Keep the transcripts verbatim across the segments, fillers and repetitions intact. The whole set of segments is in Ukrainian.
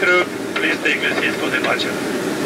crew, please take your seats for departure.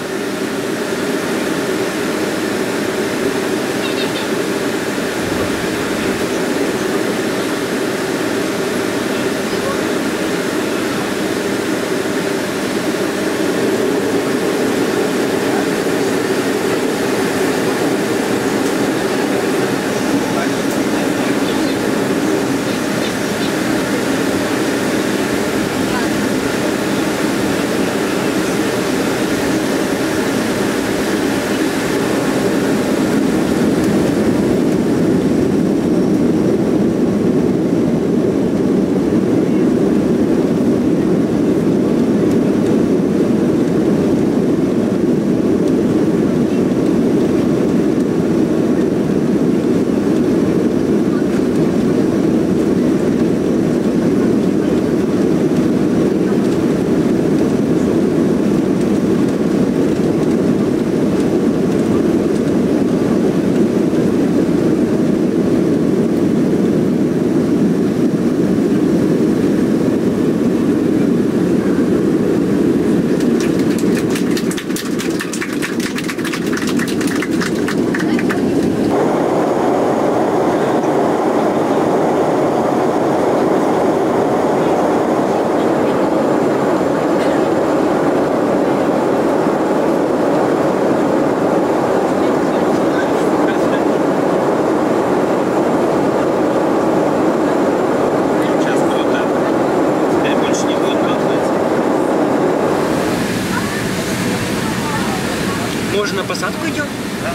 Может, на посадку идем? Да.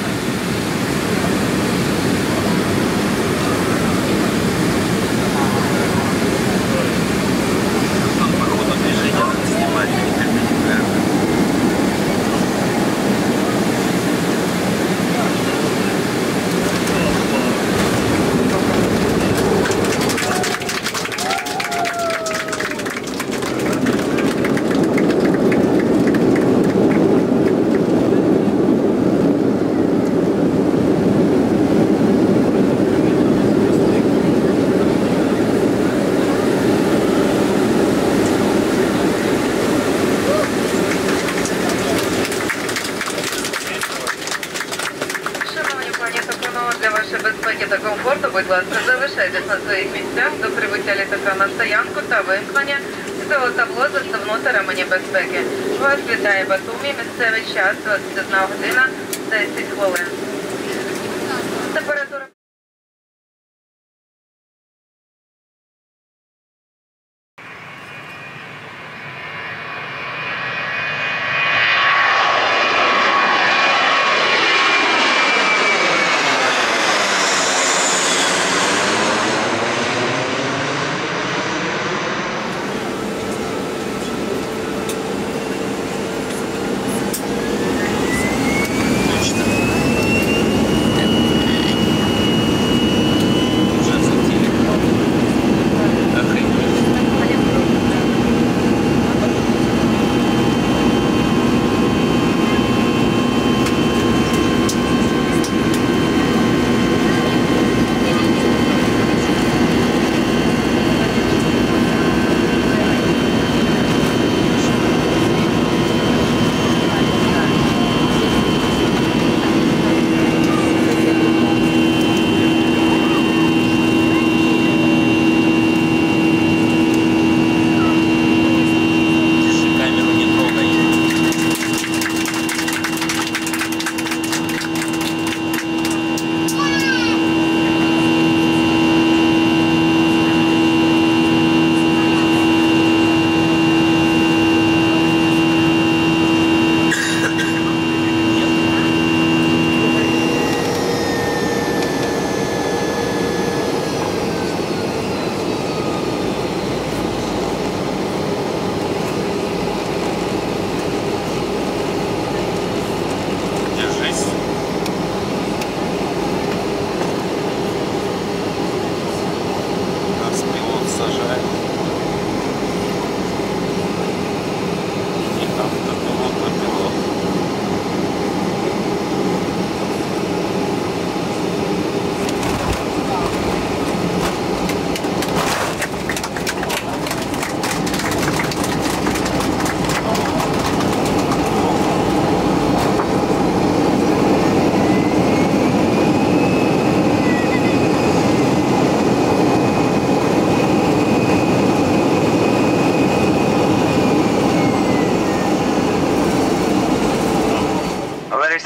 По ходу движения снимать перпендикулярно. Та комфорту, будь ласка, залишайтесь на своїх місцях до прибуття літака на стоянку та вимкнення світового табло заставнути ремені безпеки. Вас вітає Батумі, місцевий час двадцять одна година десять хвилин. Температура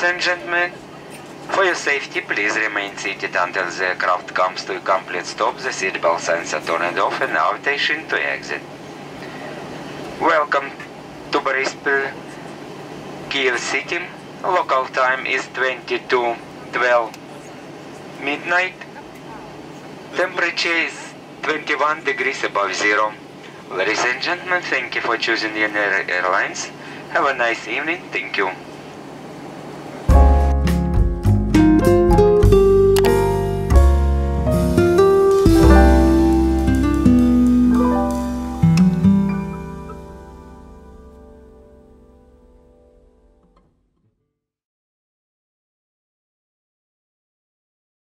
and gentlemen, for your safety, please remain seated until the aircraft comes to a complete stop. The seatbelt signs are turned off and now attention to exit. Welcome to Borispil, Kiev City. Local time is twenty-two twelve midnight. Temperature is twenty-one degrees above zero. Ladies and gentlemen, thank you for choosing United Airlines. Have a nice evening. Thank you.